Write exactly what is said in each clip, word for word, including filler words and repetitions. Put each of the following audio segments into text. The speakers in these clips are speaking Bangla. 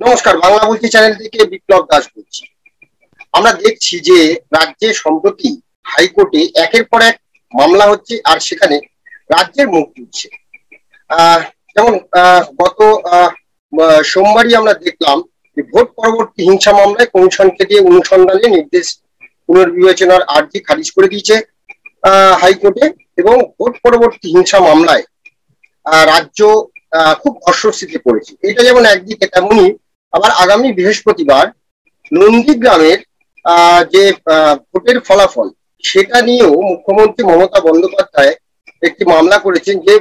নমস্কার, বাংলা বলছি চ্যানেল থেকে বিপ্লব দাস বলছি। আমরা দেখছি যে রাজ্যে সম্প্রতি হাইকোর্টে একের পর এক মামলা হচ্ছে, আর সেখানে রাজ্যের মুখ তুলছে। আহ যেমন আহ গত আহ সোমবারই আমরা দেখলাম যে ভোট পরবর্তী হিংসা মামলায় কমিশনকে দিয়ে অনুসন্ধানে নির্দেশ পুনর্বিবেচনার আর্জি খারিজ করে দিয়েছে আহ হাইকোর্টে। এবং ভোট পরবর্তী হিংসা মামলায় আহ রাজ্য আহ খুব অস্বস্তিতে পড়েছে। এটা যেমন একদিকে, তেমনি আবার আগামী বৃহস্পতিবার নন্দীগ্রামের আহ যে ভোটের ফলাফল সেটা নিয়েও মুখ্যমন্ত্রী মমতা বন্দ্যোপাধ্যায় একটি মামলা করেছেন, যে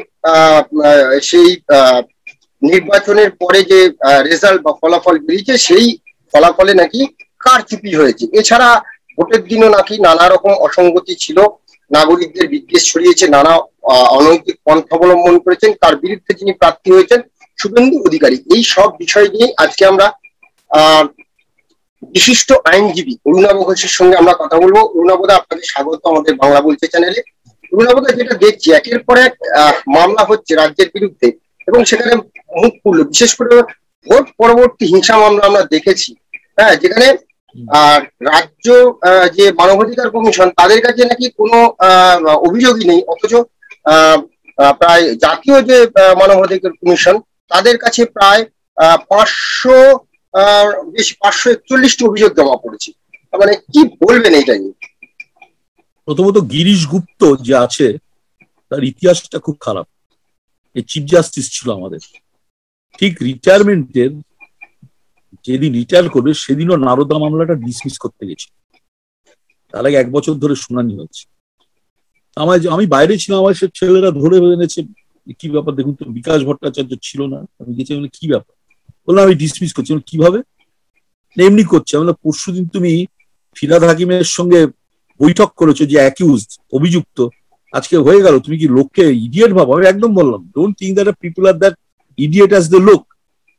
সেই নির্বাচনের পরে যে রেজাল্ট বা ফলাফল বেরিয়েছে সেই ফলাফলে নাকি কারচুপি হয়েছে। এছাড়া ভোটের দিনও নাকি নানা রকম অসঙ্গতি ছিল, নাগরিকদের বিদ্বেষ ছড়িয়েছে, নানা অনৈতিক পন্থা অবলম্বন করেছেন, তার বিরুদ্ধে যিনি প্রার্থী হয়েছেন শুভেন্দু অধিকারী। এই সব বিষয় নিয়ে আজকে আমরা আহ বিশিষ্ট আইনজীবী অরুণাভ ঘোষের সঙ্গে আমরা কথা বলবো। অরুণাভদা, আপনাকে স্বাগত আমাদের বাংলা বলছে চ্যানেলে। অরুণাভদা, যেটা দেখছি একের পর এক মামলা হচ্ছে রাজ্যের বিরুদ্ধে এবং সেখানে মুখ খুললো, বিশেষ করে ভোট পরবর্তী হিংসা মামলা আমরা দেখেছি, হ্যাঁ, যেখানে আর রাজ্য যে মানবাধিকার কমিশন তাদের কাছে নাকি কোনো অভিযোগই নেই, অথচ আহ প্রায় জাতীয় যে মানবাধিকার কমিশন তাদের কাছে প্রায় আহ পাঁচশো আহ বেশ পাঁচশো একচল্লিশটি অভিযোগ জমা পড়েছে। মানে কি বলবেন এইটা নিয়ে? প্রথমত গিরিশ গুপ্ত যে আছে তার ইতিহাসটা খুব খারাপ। এই চিফ জাস্টিস ছিল আমাদের, ঠিক রিটায়ারমেন্টের যেদিন রিটায়ার করবে সেদিনও নারদা মামলাটা ডিসমিস করতে গেছি। তার আগে এক বছর ধরে শুনানি হচ্ছে। আমার আমি বাইরে ছিলাম, আমার সে ছেলেরা ধরে এনেছে কি ব্যাপার দেখুন তো, বিকাশ ভট্টাচার্য ছিল না, আমি গেছি কি ব্যাপার, বললাম আমি ডিসমিস করছি। কিভাবে? এমনি করছে। আমরা পরশু দিন তুমি ফিরাদ হাকিমের সঙ্গে বৈঠক করেছো যে অ্যাকিউজড অভিযুক্ত, আজকে হয়ে গেল, তুমি কি লোককে ইডিয়েট ভাবো? আমি একদম বললাম ডোন্ট থিঙ্ক দ্যাট পিপল আর দ্যাট ইডিয়েট অ্যাজ দ্য লোক।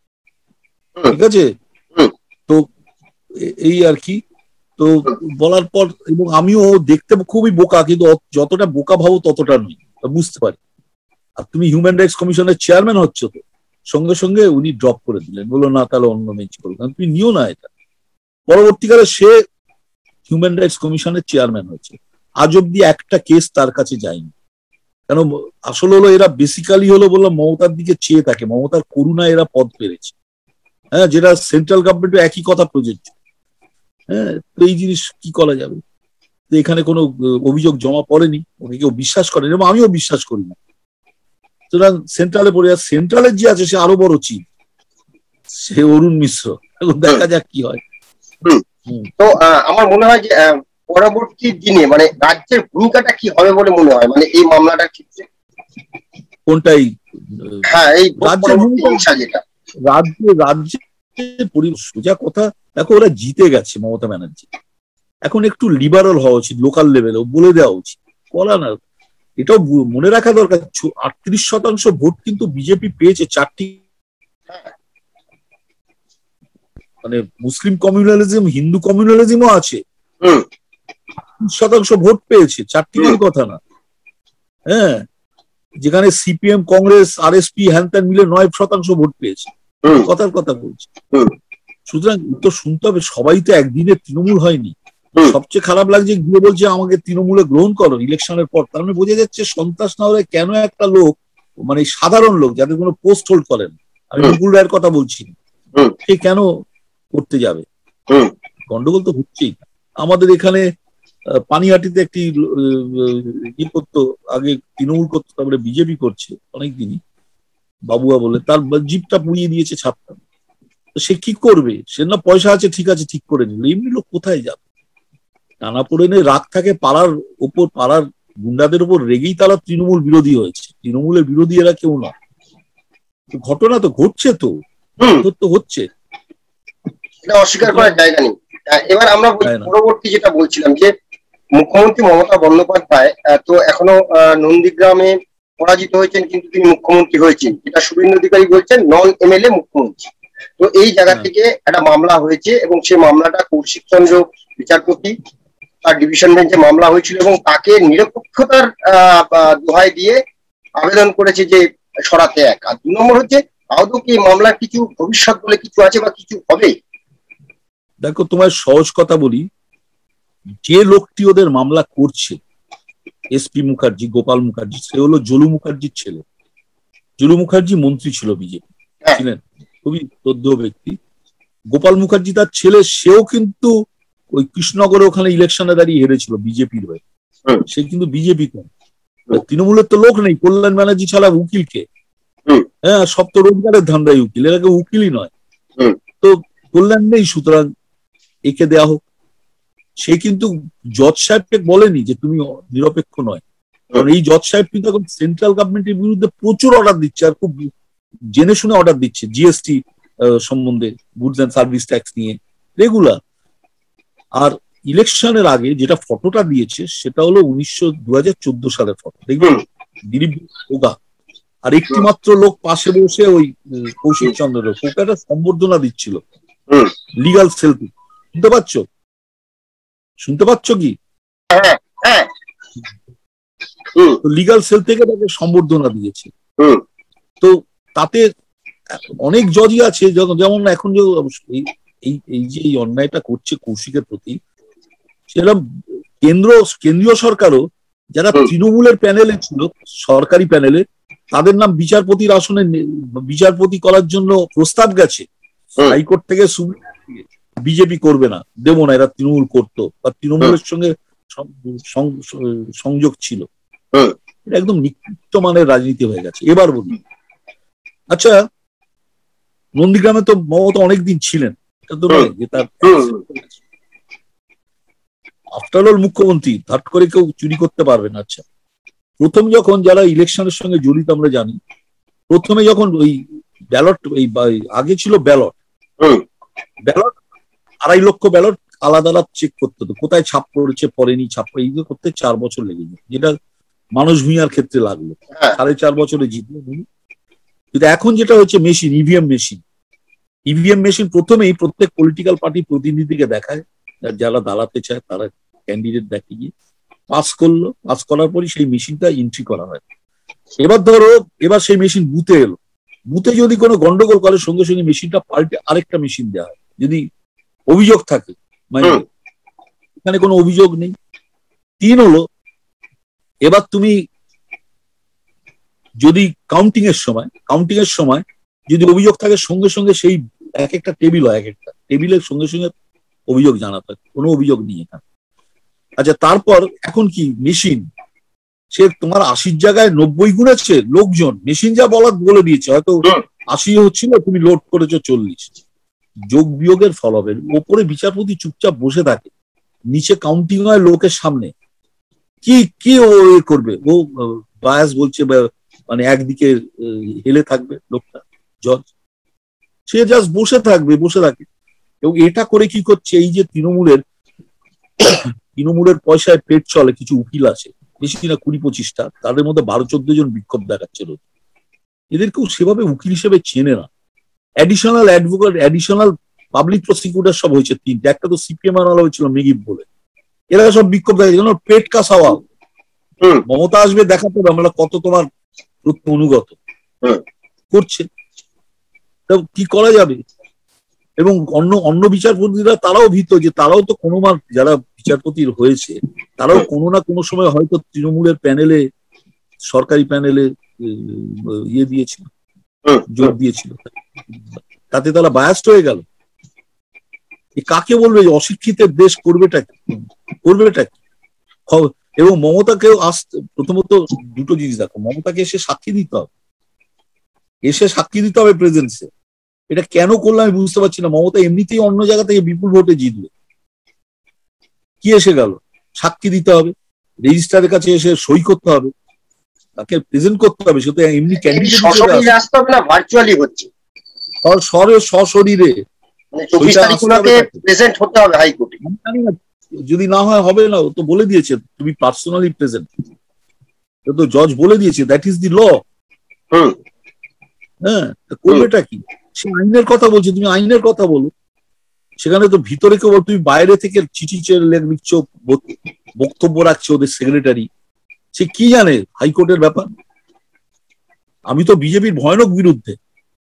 ঠিক আছে, তো এই আর কি। তো বলার পর, এবং আমিও দেখতে খুবই বোকা, কিন্তু যতটা বোকা ভাবো ততটা নই, বুঝতে পারি। আর তুমি হিউম্যান রাইটস কমিশনের চেয়ারম্যান হচ্ছ, তো সঙ্গে সঙ্গে উনি ড্রপ করে দিলেন, বললো না তাহলে অন্য বেঞ্চ করো, কারণ তুমি নিও না এটা। পরবর্তীকালে সে হিউম্যান রাইটস কমিশনের চেয়ারম্যান হয়েছে, আজ অব্দি একটা কেস তার কাছে যায়নি। কেন? আসলে হলো এরা বেসিক্যালি হলো বললাম মমতার দিকে চেয়ে থাকে, মমতার করুণায় এরা পদ পেরেছে, হ্যাঁ, যেটা সেন্ট্রাল গভর্নমেন্টও একই কথা প্রযোজ্য। হ্যাঁ, তো এই জিনিস কি করা যাবে? তো এখানে কোনো অভিযোগ জমা পড়েনি, ওকে কেউ বিশ্বাস করেনি এবং আমিও বিশ্বাস করি না। সুতরাং সেন্ট্রালে পড়ে, আর সেন্ট্রালের যে আছে সে আরো বড় চিফ, সে অরুণ মিশ্র। এখন দেখা যাক কি হয়। তো আমার মনে হয় যে পরবর্তী দিনে মানে রাজ্যের ভূমিকাটা কি হবে বলে মনে হয়, মানে এই মামলাটার ক্ষেত্রে? কোনটাই? হ্যাঁ, এই রাজ্যের ভূমিকা, যেটা রাজ্য রাজ্যের পরিবেশ, সোজা কথা দেখো, ওরা জিতে গেছে মমতা ব্যানার্জি, এখন একটু লিবারাল হওয়া উচিত, লোকাল লেভেলেও বলে দেওয়া উচিত। বলা না, এটাও মনে রাখা দরকার, আটত্রিশ শতাংশ ভোট কিন্তু বিজেপি পেয়েছে চারটি, মানে মুসলিম কমিউনালিজম, হিন্দু কমিউনালিজমও আছে, শতাংশ ভোট পেয়েছে, চারটি কথা না। হ্যাঁ, যেখানে সিপিএম, কংগ্রেস, আরএসপি হ্যান ত্যান মিলে নয় শতাংশ ভোট পেয়েছে, কথার কথা বলছে। সুতরাং তো শুনতে হবে, সবাই তো একদিনে তৃণমূল হয়নি। সবচেয়ে খারাপ লাগছে গিয়ে বলছে আমাকে তৃণমূলে গ্রহণ করো ইলেকশনের পর, তার মানে বোঝা যাচ্ছে সন্ত্রাস না হলে কেন একটা লোক, মানে সাধারণ লোক যাদের কোনো পোস্ট হোল্ড করেন, আমি মুকুল রায়ের কথা বলছি, সে কেন করতে যাবে? গন্ডগোল তো হচ্ছেই। আমাদের এখানে পানিহাটিতে একটি ই করতো, আগে তৃণমূল করতো, তারপরে বিজেপি করছে অনেকদিনই, বাবুয়া বলে, তার জিপটা পুড়িয়ে দিয়েছে ছাপটা। সে কি করবে? সে না পয়সা আছে, ঠিক আছে, ঠিক করে নিল, এমনি লোক কোথায় যাবে? টানা পড়েনে রাগ থাকে পাড়ার ওপর, পাড়ার গুন্ডাদের উপর রেগেই তারা তৃণমূল বিরোধী হয়েছে। তৃণমূলের বিরোধী এরা কেউ না। ঘটনা তো ঘটছে, তো তো হচ্ছে, এটা অস্বীকার করার জায়গা নেই। এবার আমরা পরবর্তী যেটা বলছিলাম, যে মুখ্যমন্ত্রী মমতা বন্দ্যোপাধ্যায় তো এখনো নন্দীগ্রামে পরাজিত হয়েছেন, কিন্তু তিনি মুখ্যমন্ত্রী হয়েছেন, এটা শুভেন্দু অধিকারী বলছেন, নন এমএলএ মুখ্যমন্ত্রী। তো এই জায়গা থেকে একটা মামলা হয়েছে এবং সেই মামলাটা কৌশিক চন্দ্র বিচারপতি, তার ডিভিশন বেঞ্চে মামলা হয়েছিল এবং তাকে নিরপেক্ষতার দোহাই দিয়ে আবেদন করেছে যে সরাতে এক। আর দু নম্বর হচ্ছে আদৌ কি মামলার কিছু ভবিষ্যৎ বলে কিছু আছে বা কিছু হবে? দেখো, তোমার সহজ কথা বলি, যে লোকটি ওদের মামলা করছে এসপি মুখার্জি, গোপাল মুখার্জি, সে হলো জলু মুখার্জির ছেলে। জলু মুখার্জি মন্ত্রী ছিল, বিজেপি ছিলেন, খুবই শ্রদ্ধেয় ব্যক্তি। গোপাল মুখার্জি তার ছেলে, সেও কিন্তু ওই কৃষ্ণনগরে ওখানে ইলেকশনে দাঁড়িয়ে হেরেছিল বিজেপির হয়ে। সে কিন্তু বিজেপি কম, তৃণমূলের তো লোক নেই। কল্যাণ ব্যানার্জি ছাড়া উকিলকে, হ্যাঁ, সব তো রোজগারের ধান্দায় উকিল, এরা কেউ উকিলই নয়। তো কল্যাণ নেই, সুতরাং একে দেয়া হোক। সে কিন্তু জজ সাহেবকে বলেনি যে তুমি নিরপেক্ষ নয়, কারণ এই জজ সাহেব কিন্তু এখন সেন্ট্রাল গভর্নমেন্টের বিরুদ্ধে প্রচুর অর্ডার দিচ্ছে, আর খুব জেনে শুনে অর্ডার দিচ্ছে, জিএসটি সম্বন্ধে, গুডস অ্যান্ড সার্ভিস ট্যাক্স নিয়ে রেগুলার। আর ইলেকশনের আগে যেটা ফটোটা দিয়েছে সেটা হলো উনিশশো দু হাজার চোদ্দ সালের ফটো, দেখবেন দিলীপ ওগা, আর একটি মাত্র লোক পাশে বসে ওই কৌশিক চন্দ্র, ওকে একটা সম্বর্ধনা দিচ্ছিল লিগাল সেল। শুনতে পাচ্ছ? শুনতে পাচ্ছ কি? লিগাল সেল থেকে তাকে সম্বর্ধনা দিয়েছে। তো তাতে অনেক জজই আছে, যেমন এখন যে এই যে এই অন্যায়টা করছে কৌশিকের প্রতি, সেরকম কেন্দ্র কেন্দ্রীয় সরকারও যারা তৃণমূলের প্যানেলে ছিল, সরকারি প্যানেলে, তাদের নাম বিচারপতির আসনে বিচারপতি করার জন্য প্রস্তাব গেছে হাইকোর্ট থেকে। বিজেপি করবে না, দেবো না, এরা তৃণমূল করতো বা তৃণমূলের সঙ্গে সংযোগ ছিল। এটা একদম নিকৃষ্ট মানের রাজনীতি হয়ে গেছে। এবার বলি, আচ্ছা, নন্দীগ্রামে তো মমতা অনেকদিন ছিলেন, এটা তো নয় যে তার আফটার অল মুখ্যমন্ত্রী, ধাট করে কেউ চুরি করতে পারবে না। আচ্ছা, প্রথম যখন যারা ইলেকশনের সঙ্গে জড়িত আমরা জানি, প্রথমে যখন ওই ব্যালট, এই আগে ছিল ব্যালট, ব্যালট আড়াই লক্ষ ব্যালট আলাদা আলাদা চেক করতে হতো, কোথায় ছাপ পড়েছে পড়েনি, ছাপ এইগুলো করতে চার বছর লেগে যেত, যেটা মানুষ ভূঁইয়ার ক্ষেত্রে লাগলো সাড়ে চার বছরে জিতলো। কিন্তু এখন যেটা হচ্ছে machine, EVM machine, EVM machine প্রথমেই প্রত্যেক পলিটিক্যাল পার্টি প্রতিনিধিকে দেখায়, যারা দাঁড়াতে চায় তারা ক্যান্ডিডেট দেখে গিয়ে পাস করলো, পাস করার পরই সেই মেশিনটা এন্ট্রি করা হয়। এবার ধরো, এবার সেই মেশিন বুথে এলো, বুথে যদি কোনো গন্ডগোল করে সঙ্গে সঙ্গে মেশিনটা পাল্টে আরেকটা মেশিন দেওয়া হয়, যদি অভিযোগ থাকে। মানে এখানে কোনো অভিযোগ নেই। তিন হলো, এবার তুমি যদি কাউন্টিং এর সময় কাউন্টিং এর সময় যদি অভিযোগ থাকে, সঙ্গে সঙ্গে সেই এক একটা টেবিল হয়, এক একটা টেবিলের সঙ্গে সঙ্গে অভিযোগ জানাতে হয়, কোনো অভিযোগ নেই এখানে। আচ্ছা, তারপর এখন কি মেশিন, সে তোমার আশির জায়গায় নব্বই গুণেছে লোকজন, মেশিন যা বলার বলে দিয়েছে, হয়তো আশি হচ্ছিল, তুমি লোড করেছো চল্লিশ, যোগ বিয়োগের ফল হবে। ওপরে বিচারপতি চুপচাপ বসে থাকে, নিচে কাউন্টিং হয় লোকের সামনে, কি কি ও করবে? ও বায়াস বলছে, মানে একদিকে হেলে থাকবে লোকটা, জজ, সে জাস্ট বসে থাকবে, বসে থাকে। এবং এটা করে কি করছে, এই যে তৃণমূলের তৃণমূলের পয়সায় পেট চলে কিছু উকিল আছে, বেশি না কুড়ি পঁচিশটা, তাদের মধ্যে বারো চোদ্দ জন বিক্ষোভ দেখাচ্ছে রোজ। এদেরকেও সেভাবে উকিল হিসেবে চেনে না। Additional advocate, additional public prosecutor সব হয়েছে তিনটা, একটা তো সিপিএম আনা হয়েছিল মেগিব বলে, এরা সব বিক্ষোভ দেখাচ্ছে, পেট কাসাওয়া। মমতা আসবে, দেখাতে হবে আমরা কত তোমার অনুগত করছে, কি করা যাবে? এবং অন্য অন্য বিচারপতিরা তারাও ভীত, যে তারাও তো কোনো মার, যারা বিচারপতির হয়েছে তারাও কোনো না কোনো সময় হয়তো তৃণমূলের প্যানেলে, সরকারি প্যানেলে ইয়ে দিয়েছিল, যোগ দিয়েছিল, তাতে তারা বায়াস্ট হয়ে গেল। কাকে বলবে? অশিক্ষিতের দেশ করবেটা কি, করবেটা কি? এবং মমতাকেও আসতে, প্রথমত দুটো জিনিস দেখো, মমতাকে এসে সাক্ষী দিতে হবে, এসে সাক্ষী দিতে হবে প্রেজেন্সে। এটা কেন করলো আমি বুঝতে পারছি না। মমতা এমনিতেই অন্য জায়গা থেকে বিপুল ভোটে জিতবে, কি এসে গেল? সাক্ষী দিতে হবে, রেজিস্ট্রারের কাছে এসে সই করতে হবে, তাকে প্রেজেন্ট করতে হবে। সে তো এমনি ক্যান্ডিডেট হিসেবে আসতে হবে না, ভার্চুয়ালি হচ্ছে, স্বরে সশরীরে প্রেজেন্ট হতে হবে হাইকোর্টে। যদি না হয় হবে না, ও তো বলে দিয়েছে তুমি পার্সোনালি প্রেজেন্ট, তো জজ বলে দিয়েছে, দ্যাট ইজ দি ল। হ্যাঁ, করবেটা কি? সে আইনের কথা বলছে, তুমি আইনের কথা বলো। সেখানে তো ভিতরে কেউ, তুমি বাইরে থেকে চিঠি লিখছো, বক্তব্য রাখছে ওদের সেক্রেটারি, সে কি জানে হাইকোর্টের ব্যাপার? আমি তো বিজেপির ভয়ানক বিরুদ্ধে,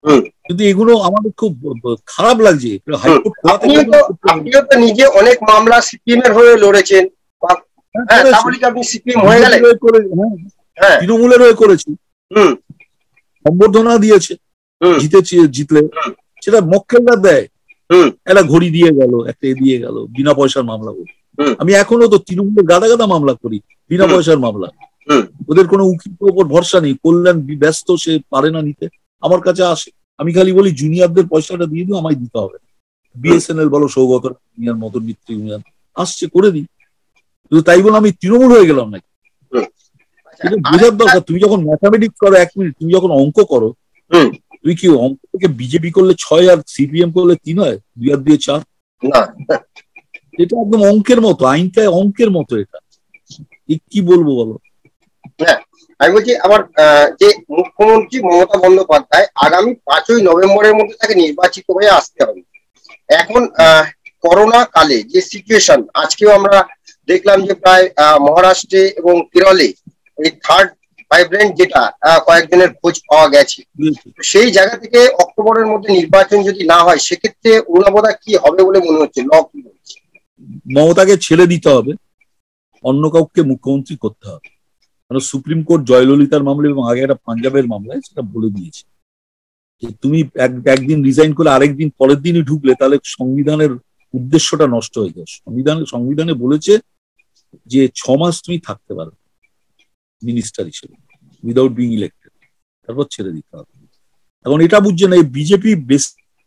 কিন্তু এগুলো আমাদের খুব খারাপ লাগছে। আপনিও তো নিজে অনেক মামলা সিপিএম এর হয়ে লড়েছেন, আপনি সিপিএম হয়ে গেলেন, তৃণমূলের হয়ে করেছি, সম্বর্ধনা দিয়েছে, জিতেছি, জিতলে সেটা মক্কেলরা দেয়, একটা ঘড়ি দিয়ে গেল, একটা এ দিয়ে গেল, বিনা পয়সার মামলা বলি। আমি এখনো তো তৃণমূলের গাদা গাদা মামলা করি, বিনা পয়সার মামলা। ওদের কোনো উকিলের উপর ভরসা নেই, কল্যাণ ব্যস্ত, সে পারে না নিতে, আমার কাছে আসে। আমি খালি বলি জুনিয়রদের পয়সাটা দিয়ে দিও, আমায় দিতে হবে। বিএসএনএল বলো, সৌগত ইউনিয়ন, মদন মিত্র ইউনিয়ন আসছে, করে দিই। কিন্তু তাই বলে আমি তৃণমূল হয়ে গেলাম নাকি? এটা বোঝার দরকার। তুমি যখন ম্যাথামেটিক্স করো, এক মিনিট, তুমি যখন অঙ্ক করো, তুই কি অঙ্ক থেকে বিজেপি করলে ছয় আর সিপিএম করলে তিন হয়? দুই আর দিয়ে চার? এটা একদম অঙ্কের মতো, আইনটা অঙ্কের মতো। এটা কি বলবো বলো? হ্যাঁ, আমি বলছি আমার যে মুখ্যমন্ত্রী মমতা বন্দ্যোপাধ্যায় আগামী পাঁচই নভেম্বরের মধ্যে তাকে নির্বাচিত হয়ে আসতে হবে। এখন করোনা কালে যে সিচুয়েশন, আজকেও আমরা দেখলাম যে প্রায় মহারাষ্ট্রে এবং কেরলে এই থার্ড ভাইব্রেন্ট যেটা কয়েকজনের খোঁজ পাওয়া গেছে, সেই জায়গা থেকে অক্টোবরের মধ্যে নির্বাচন যদি না হয়, সেক্ষেত্রে উনাবোধা কি হবে বলে মনে হচ্ছে? ল কি বলছে? মমতাকে ছেড়ে দিতে হবে, অন্য কাউকে মুখ্যমন্ত্রী করতে হবে। কারণ সুপ্রিম কোর্ট জয়ললিতার মামলা এবং আগে একটা পাঞ্জাবের মামলায় সেটা বলে দিয়েছে যে তুমি একদিন রিজাইন করলে আরেকদিন পরের দিনই ঢুকলে তাহলে সংবিধানের উদ্দেশ্যটা নষ্ট হয়ে যায়। সংবিধানে সংবিধানে বলেছে যে ছ মাস তুমি থাকতে পারো মিনিস্টার হিসেবে উইদাউট বিং ইলেক্টেড, তারপর ছেড়ে দিতে হবে। এখন এটা বুঝছে না, এই বিজেপি বেশ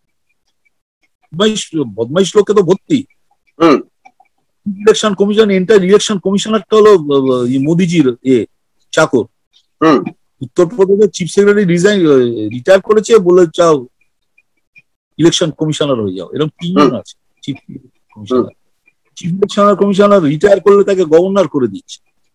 বদমাইশ লোককে তো ভর্তি। ইলেকশন কমিশন, এন্টার ইলেকশন কমিশনারটা হলো মোদিজির এ চাকর। উত্তরপ্রদেশের চিফ সেক্রেটারি রিজাইন রিটায়ার করেছে, বলে চাও ইলেকশন কমিশনার হয়ে যাও। এরকম তিনজন আছে chief commissioner. Chief election commissioner retire করলে তাকে গভর্নর করে দিচ্ছে।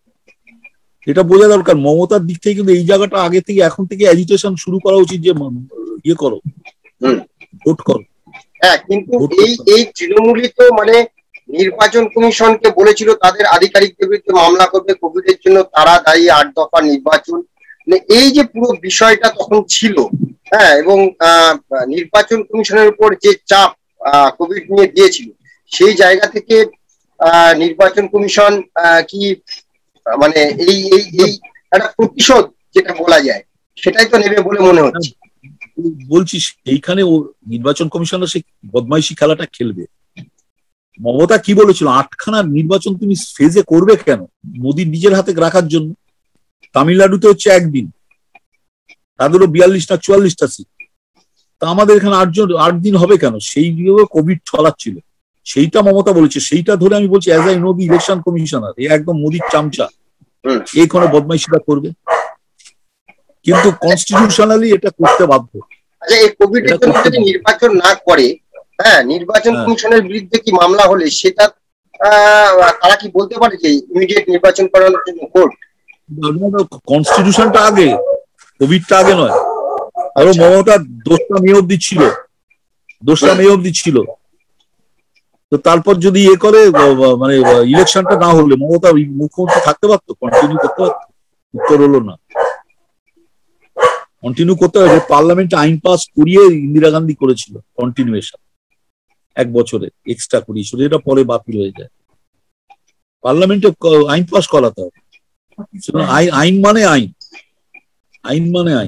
এটা বোঝা দরকার। মমতার দিক থেকে কিন্তু এই জায়গাটা আগে থেকে, এখন থেকে অ্যাজিটেশন শুরু করা উচিত যে ইয়ে করো, ভোট করো। হ্যাঁ, কিন্তু এই এই তৃণমূলই তো মানে নির্বাচন কমিশনকে বলেছিল তাদের আধিকারিকদের বিরুদ্ধে মামলা করবে কোভিডের জন্য, তারা দায়ী, আট দফা নির্বাচন, এই যে পুরো বিষয়টা তখন ছিল। হ্যাঁ, এবং নির্বাচন কমিশনের উপর যে চাপ কোভিড নিয়ে দিয়েছিল, সেই জায়গা থেকে নির্বাচন কমিশন কি মানে এই এই এই একটা প্রতিশোধ যেটা বলা যায়, সেটাই তো নেবে বলে মনে হচ্ছে। বলছি এইখানে ও নির্বাচন কমিশনার সে বদমাইশি খেলাটা খেলবে। মমতা কি বলেছিল, আটখানা নির্বাচন তুমি ফেজে করবে কেন? মোদির নিজের হাতে রাখার জন্য। তামিলনাড়ুতে হচ্ছে একদিন, তাদেরও বিয়াল্লিশ না চুয়াল্লিশটা সিট, তা আমাদের এখানে আটজন আট দিন হবে কেন? সেই কোভিড ছড়াচ্ছিল, সেইটা মমতা বলেছে। সেইটা ধরে আমি বলছি as I know the election commissioner, এ একদম মোদির চামচা, এই কোনো বদমাইশিটা করবে। কিন্তু কনস্টিটিউশনালি এটা করতে বাধ্য। আচ্ছা, এই কোভিডের জন্য যদি নির্বাচন না করে, হ্যাঁ, নির্বাচন কমিশনের বিরুদ্ধে কি মামলা হলে সেটা তারা কি বলতে পারে যে ইমিডিয়েট নির্বাচন করানোর জন্য কোর্ট? কনস্টিটিউশনটা আগে, কোভিডটা আগে নয়। আরো মমতা দোষটা মেয়ে অব্দি ছিল, দোষটা মেয়ে অব্দি ছিল। তো তারপর যদি ইয়ে করে মানে ইলেকশনটা না হলে মমতা মুখ্যমন্ত্রী থাকতে পারতো, কন্টিনিউ করতে পারতো? উত্তর হলো না, কন্টিনিউ করতে হবে। পার্লামেন্টে আইন পাস করিয়ে ইন্দিরা গান্ধী করেছিল কন্টিনিউয়েশন, এক বছরে এক্সট্রা করিয়েছিল, এটা পরে বাতিল হয়ে যায়। পার্লামেন্টে আইন পাস করাতে হবে। আইন মানে আইন, আইন মানে আইন।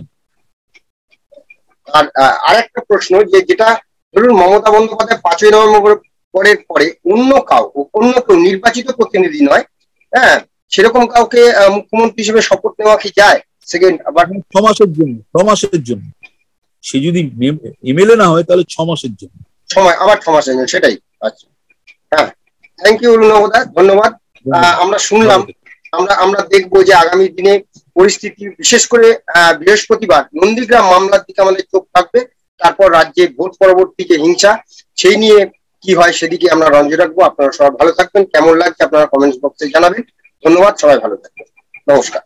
আর আরেকটা প্রশ্ন, যে যেটা ধরুন মমতা বন্দ্যোপাধ্যায় পাঁচই নভেম্বর পরের পরে অন্য কাউ অন্য কেউ নির্বাচিত প্রতিনিধি নয়, হ্যাঁ, সেরকম কাউকে মুখ্যমন্ত্রী হিসেবে শপথ নেওয়া কি যায়? সেকেন্ড আবার ছ মাসের জন্য, ছ মাসের জন্য সে যদি এমএলএ না হয় তাহলে ছ মাসের জন্য, সময় আবার ছ মাসের জন্য, সেটাই। আচ্ছা, হ্যাঁ, থ্যাংক ইউ নবদা, ধন্যবাদ। আমরা শুনলাম, আমরা আমরা দেখবো যে আগামী দিনে পরিস্থিতি, বিশেষ করে বৃহস্পতিবার নন্দীগ্রাম মামলার দিকে আমাদের চোখ থাকবে। তারপর রাজ্যে ভোট পরবর্তী যে হিংসা, সেই নিয়ে কি হয় সেদিকে আমরা নজর রাখবো। আপনারা সবাই ভালো থাকবেন। কেমন লাগছে আপনারা কমেন্টস বক্সে জানাবেন। ধন্যবাদ, সবাই ভালো থাকবেন, নমস্কার।